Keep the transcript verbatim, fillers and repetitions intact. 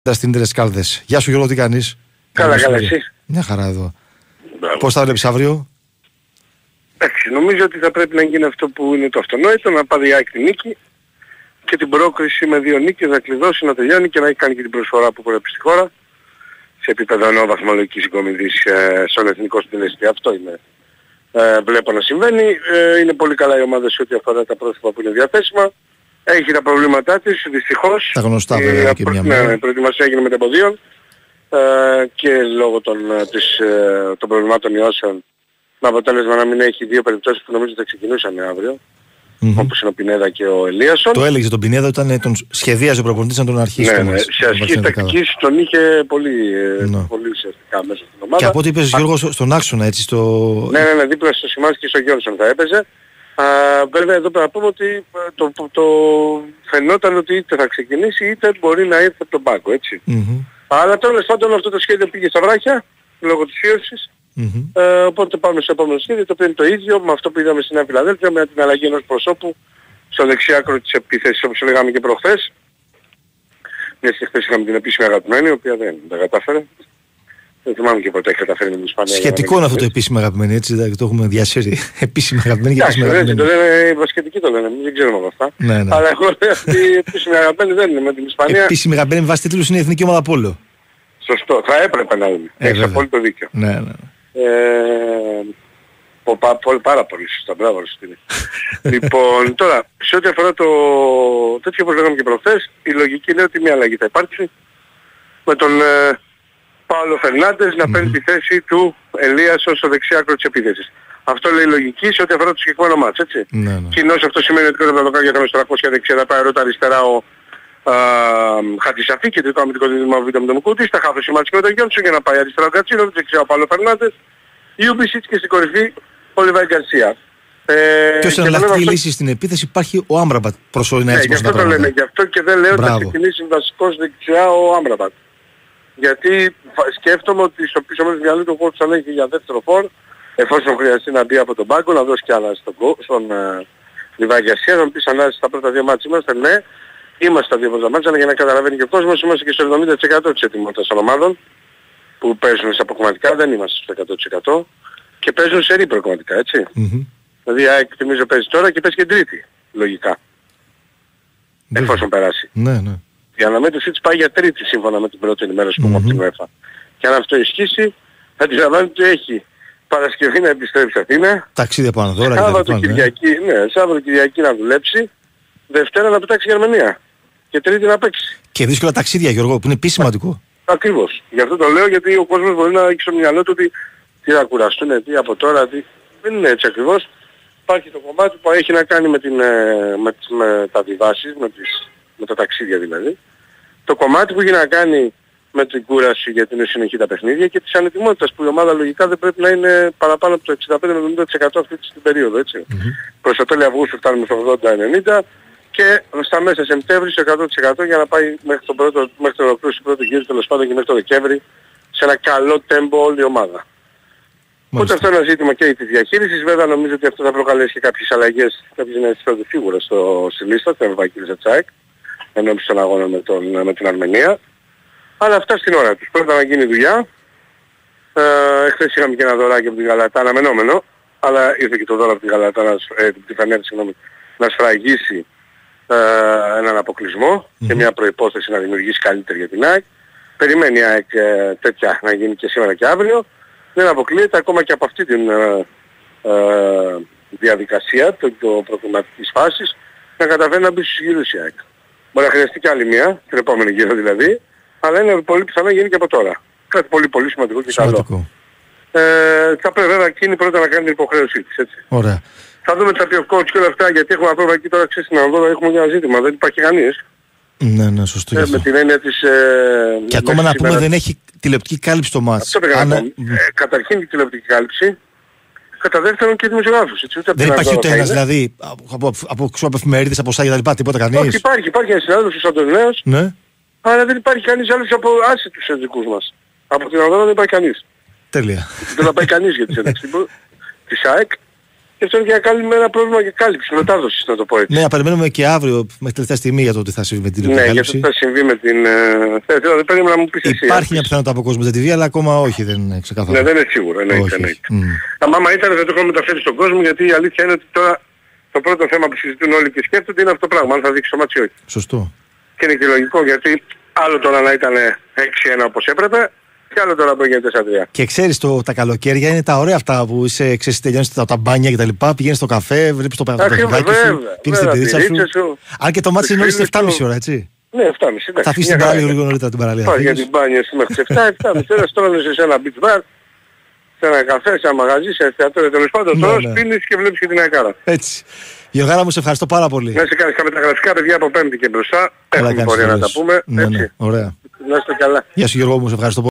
Στην Τρεσκάλδες. Γεια σου Γιώργο, τι κάνεις? Καλά, καλά, εσύ? Μια χαρά εδώ. Μπράβο. Πώς θα βλέπεις αύριο? Εντάξει, νομίζω ότι θα πρέπει να γίνει αυτό που είναι το αυτονόητο, να πάρει η ΑΕΚ τη νίκη και την πρόκριση με δύο νίκες να κλειδώσει, να τελειώνει και να έχει κάνει και την προσφορά που πρέπει στη χώρα σε επίπεδο νέο βαθμολογικής συγκομιδής ε, στον εθνικό συντελεστή. Αυτό είναι. Ε, βλέπω να συμβαίνει. Ε, είναι πολύ καλά η ομάδα σε ό,τι αφορά τα πρόσωπα που είναι διαθέσιμα. Έχει τα προβλήματά της, δυστυχώς. Τα γνωστά βέβαια ε, και μια μέρα. Ναι, η προετοιμασία έγινε με τεμποδίων ε, και λόγω των, της, ε, των προβλημάτων ιώσεων με αποτέλεσμα να μην έχει δύο περιπτώσεις που νομίζω θα ξεκινούσαν αύριο. Mm-hmm. Όπως είναι ο Πινέδα και ο Ελίασον. Το έλεγε τον Πινέδα όταν τον σχεδίαζε ο προπονητής να τον αρχίσει. Ναι, ναι. Σε ασκήσεις τακτικής τον είχε πολύ, no. πολύ ουσιαστικά μέσα στην ομάδα. Και από ό,τι είπες Γιώργο στον άξονα έτσι στο... Ναι, ναι, ναι, δίπλα στο Σιμάνσκι και στο Γιόνσον θα έπαιζε. Α, βέβαια εδώ πρέπει να πούμε ότι το, το, το φαινόταν ότι είτε θα ξεκινήσει είτε μπορεί να έρθει από τον πάγκο, έτσι. Mm-hmm. Αλλά τέλος πάντων αυτό το σχέδιο πήγε στα βράχια λόγω της ίωσης. Mm-hmm. Ε, οπότε πάμε στο επόμενο σχέδιο, το οποίο είναι το ίδιο με αυτό που είδαμε στην Νέα Φιλαδέλφια, με την αλλαγή ενός προσώπου στο δεξιάκρο της επίθεσης, όπως λέγαμε και προχθές. Μια και χθες είχαμε την επίσημη αγαπημένη, η οποία δεν τα κατάφερε. Δεν θυμάμαι και ποτέ έχει καταφέρει με την Ισπανία. Σχετικό είναι αυτό το επίσημη αγαπημένη, έτσι, το έχουμε διασύρει. Επίσημη αγαπημένη και επίσημη αγαπημένη. Το λένε, οι βασικετικοί το λένε, δεν ξέρουμε από αυτά. Ναι, ναι. Αλλά εγώ αυτή η επίσημη αγαπημένη δεν είναι με την Ισπανία. Επίσημη αγαπημένη βάση τίτλους είναι η Εθνική Ομάδα Πόλο. Σωστό, θα έπρεπε να είναι. Ε, Έχεις απόλυτο δίκιο. Ναι, ναι. Ε, πα, πα, πάρα πολύ σωστά, μπράβο Στίνη. Λοιπόν, τώρα, σε ό,τι αφορά το τέτοιο όπως λέγαμε και προχθές, η λογική είναι ότι μια αλλαγή θα υπάρξει με τον ε, Πάολο Φερνάντες να παίρνει τη θέση του Ελίασον στο δεξιάκρο της επίθεσης. Αυτό λέει η λογική σε ό,τι αφορά το συγκεκριμένο μάτς, έτσι. Ναι, ναι. Κοινώς αυτό σημαίνει ότι πρέπει να το κάνει για τον τριακόσια δεξιά, θα πάει ρώτα αριστερά ο Χατζησαφή και το αμυντικό δίδυμα β' με τον Μουκούτη, στα χάφη σημαντικό με τον Γιόνσον για να πάει αριστερά ο Κατσίνοβιτς, δεξιά ο Πάολο Φερνάντες, Ιούμπισιτς και στην κορυφή ο Λιβάη Γκαρσία. Ε, και ως εναλλακτική αυτό... λύση στην επίθεση υπάρχει ο Άμπραμπατ προσωρινά, έτσι. Ναι, γι' αυτό το λένε, γι' αυτό και δεν λέω ότι θα ξεκινήσει βασικός δεξιά ο Άμπραμπατ. Γιατί σκέφτομαι ότι στο πίσω μέρος του μυαλού του Κότσου θα έχει για δεύτερο φόρ, εφόσον χρειαστεί να μπει από τον πάγκο, να δώσει κι άλλα στον, στον uh, Λιβάη Γκαρσία, να μου πεις ανάλυση στα πρώτα δύο μάτς είμαστε, ναι, είμαστε στα δύο πρώτα μάτς, αλλά για να καταλαβαίνει και ο κόσμος, είμαστε και στο εβδομήντα τοις εκατό της ετοιμότητας των ομάδων που παίζουν σε αποκομματικά, δεν είμαστε στο εκατό τοις εκατό και παίζουν σε ρή προκομματικά, έτσι. Mm-hmm. Δηλαδή, ΑΕΚ θυμίζω παίζει τώρα και παίζει και τρίτη, λογικά, mm-hmm. εφόσον περάσει. Ναι, ναι. Η αναμέτρησή της πάει για τρίτη σύμφωνα με την πρώτη ενημέρωση που έχουμε mm-hmm. από την UEFA. Και αν αυτό ισχύσει, θα αντιλαμβάνεται ότι έχει Παρασκευή να επιστρέψει Αθήνα. Ταξίδια πάνω δώρα. Σάββατο Κυριακή, ναι. ναι, Σάββατο Κυριακή να δουλέψει. Δευτέρα να πετάξει Γερμανία. Και Τρίτη να παίξει. Και δύσκολα ταξίδια Γιώργο, που είναι επίσης σημαντικό. Ακριβώς. Γι' αυτό το λέω, γιατί ο κόσμος μπορεί να έχει στο μυαλό του ότι τι θα κουραστούν, τι από τώρα, τι... Δεν είναι έτσι ακριβώς. Υπάρχει το κομμάτι που έχει να κάνει με, την, με, τις, με τα διβάσεις, με, τις, με τα ταξίδια δηλαδή. Το κομμάτι που έχει να κάνει με την κούραση γιατί είναι συνεχή τα παιχνίδια και της ανετοιμότητας που η ομάδα λογικά δεν πρέπει να είναι παραπάνω από το εξήντα πέντε με εβδομήντα τοις εκατό αυτή την περίοδο, έτσι. Mm-hmm. Προς το τέλη Αυγούστου φτάνουμε στο ογδόντα ενενήντα και στα μέσα Σεπτέμβρη στο εκατό τοις εκατό για να πάει μέχρι το πρώτο, μέχρι το ολοκλήρωση του πρώτου γύρου τέλος πάντων και μέχρι το Δεκέμβρη σε ένα καλό τέμπο όλη η ομάδα. Οπότε αυτό είναι ένα ζήτημα και της διαχείρισης. Βέβαια νομίζω ότι αυτό θα προκαλέσει και κάποιες αλλαγές, κάποιες νέες φίγουρες στο, στη λίστα, στην Ευρωπαϊκή Λίστα Τσάικ, ενώπιση των αγώνων με, τον, με την Αρμενία. Αλλά αυτά στην ώρα τους. Πρώτα να γίνει δουλειά. Ε, εχθές είχαμε και ένα δωράκι από την Γαλατά, αναμενόμενο, αλλά ήρθε και το δώρο από την Γαλατά, ε, την Φενέρ, συγγνώμη, να σφραγίσει ε, έναν αποκλεισμό mm-hmm. και μια προϋπόθεση να δημιουργήσει καλύτερη για την ΑΕΚ. Περιμένει η ΑΕΚ ε, τέτοια να γίνει και σήμερα και αύριο. Δεν αποκλείεται ακόμα και από αυτή την ε, ε, διαδικασία το, το προκριματικής φάσης να καταφέρει να μπει στους γύρους η ΑΕΚ. Μπορεί να χρειαστεί και άλλη μία, την επόμενη γύρο δηλαδή, αλλά είναι πολύ πιθανό να γίνει και από τώρα. Κάτι πολύ πολύ σημαντικό και σημαντικό. καλό. Ε, θα πρέπει βέβαια εκείνη πρώτα να κάνει την υποχρέωσή της, έτσι. Ωραία. Θα δούμε τι θα πει ο coach και όλα αυτά, γιατί έχουμε πρόβλημα εκεί τώρα, ξέρεις, στην Ανδόρα έχουμε ένα ζήτημα, δεν υπάρχει κανείς. Ναι, ναι, σωστό. Ε, με την έννοια της... Ε, και ακόμα να πούμε δεν έχει τηλεοπτική κάλυψη το μάτς. Αυτό πήγα να πούμε. Ε, καταρχήν η τηλεοπτική κάλυψη, κατά δεύτερον και δημοσιογράφους. Δεν υπάρχει ούτε ένας δηλαδή από, από, από, από εφημερίδες, από σάγια κτλ. Τίποτα κανείς. Όχι, υπάρχει, υπάρχει ένας συνάδελφος ο Αντωνέος, ναι. αλλά δεν υπάρχει κανείς άλλος από άσε τους ειδικούς μας. Από την Ανδόρα δεν υπάρχει κανείς. Τέλεια. Δεν θα πάει κανείς για τις ένταξεις της ΑΕΚ. Και αυτό είναι και ένα, ένα πρόβλημα και κάλυψη, μετάδοσης να το πω έτσι. Ναι, να περιμένουμε και αύριο μέχρι τελευταία στιγμή για το τι θα συμβεί με την επικάλυψη. Ναι, για το τι θα συμβεί με την... Ε, δεν πρέπει να μου πεις εσύ. Υπάρχει μια πιθανότητα από κόσμο δεν τη δει, αλλά ακόμα όχι, δεν είναι ξεκάθαρο. Ναι, δεν είναι σίγουρο, εννοείται. Αν άμα ήταν δεν το έχω μεταφέρει στον κόσμο, γιατί η αλήθεια είναι ότι τώρα το πρώτο θέμα που συζητούν όλοι και σκέφτονται είναι αυτό το πράγμα, αν θα δείξει το μάτσι ή όχι. Σωστό. Και είναι και λογικό, γιατί άλλο τώρα να ήταν έξι ένα όπως έπρεπε, και άλλο τώρα που έγινε τέσσερα τρία. Και ξέρεις, το, τα καλοκαίρια είναι τα ωραία αυτά που είσαι, ξέρεις, τελειώνεις τα, τα μπάνια κτλ. Πηγαίνεις στο καφέ, βλέπεις το παιχνιδάκι σου, πίνεις την πυρίτσα σου. σου. Αν και το μάτι είναι όλες τις επτά και μισή ώρα, έτσι. Ναι, επτά και μισή. Θα αφήσεις την παραλία λίγο νωρίτερα την παραλία. Πάει για την μπάνια εσύ μέχρι τις επτά, επτά και μισή ώρα στρώνεσαι σε ένα beach bar, σε ένα καφέ, σε ένα μαγαζί, σε εστιατόριο, τέλος πάντων, τώρα πίνεις και βλέπεις και την αεκάρα. Έτσι. Γιωργάρα μου, σε ευχαριστώ πάρα πολύ. Να σε κάνεις τα μεταγραφικά παιδιά από Πέμπτη και μπροστά. Έχουμε πορεία να τα πούμε. Ναι, ναι, ωραία. Να είστε καλά. Γεια σου Γιώργο μου, σε ευχαριστώ πολύ.